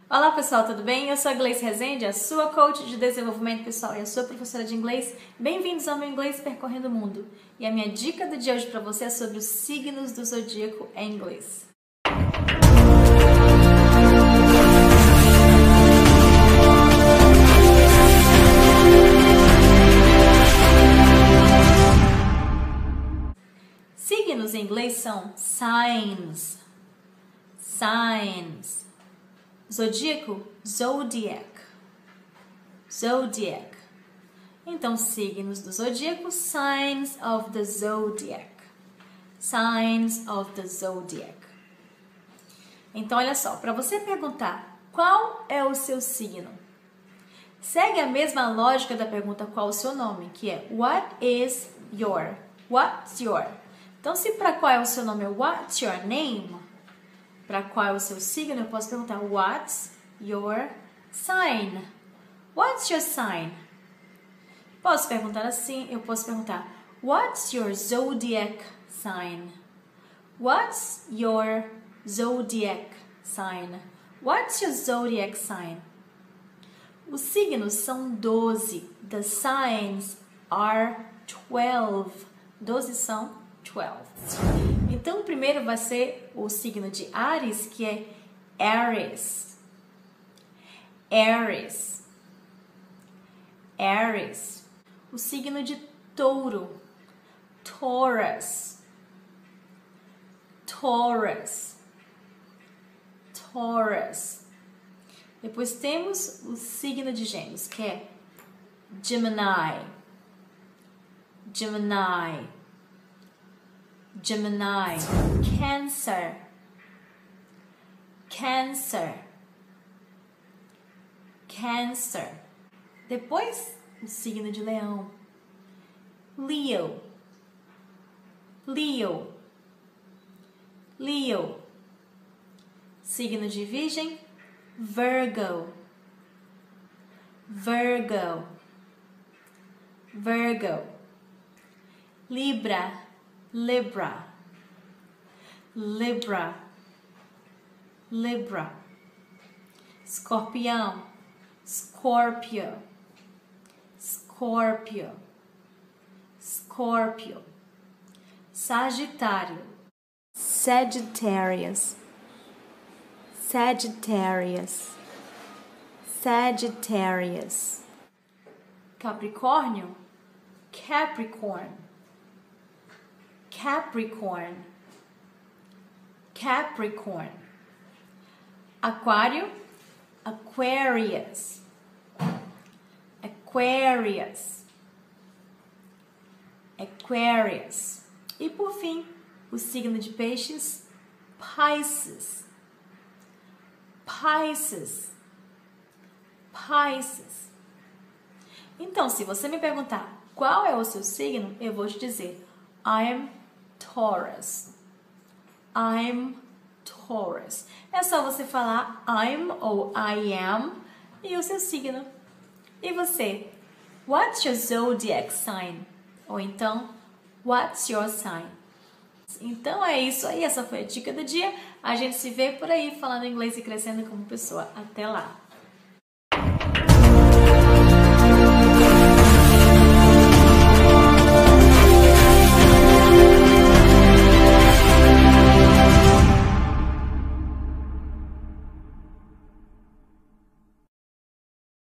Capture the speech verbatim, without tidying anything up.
Olá pessoal, tudo bem? Eu sou a Gleyce Rezende, a sua coach de desenvolvimento pessoal e a sua professora de inglês. Bem-vindos ao meu Inglês Percorrendo o Mundo. E a minha dica do dia hoje para você é sobre os signos do Zodíaco em inglês. Signos em inglês são signs, signs. Zodíaco, zodiac, zodiac. Então, signos do zodíaco, signs of the zodiac, signs of the zodiac. Então, olha só, para você perguntar qual é o seu signo, segue a mesma lógica da pergunta qual o seu nome, que é what is your, what's your. Então, se para qual é o seu nome é what's your name, para qual é o seu signo, eu posso perguntar what's your sign? What's your sign? Posso perguntar assim, eu posso perguntar what's your zodiac sign? What's your zodiac sign? What's your zodiac sign? Os signos são doze. The signs are twelve. doze são twelve. Então, o primeiro vai ser o signo de Áries, que é Aries. Aries. Aries. O signo de Touro, Taurus. Taurus. Taurus. Depois temos o signo de Gêmeos, que é Gemini. Gemini. Gemini, Cancer, Cancer, Cancer. Depois, o signo de Leão, Leo, Leo, Leo. Signo de Virgem, Virgo, Virgo, Virgo. Libra, Libra, Libra, Libra. Escorpião, Scorpio, Scorpio, Scorpio. Sagitário, Sagittarius, Sagittarius, Sagittarius. Capricórnio, Capricorn, Capricorn, Capricorn. Aquário, Aquarius, Aquarius, Aquarius. E por fim, o signo de Peixes, Pisces, Pisces, Pisces. Então, se você me perguntar qual é o seu signo, eu vou te dizer I'm Taurus. I'm Taurus. É só você falar I'm ou I am e o seu signo. E você? What's your zodiac sign? Ou então, what's your sign? Então é isso aí. Essa foi a dica do dia. A gente se vê por aí falando inglês e crescendo como pessoa. Até lá!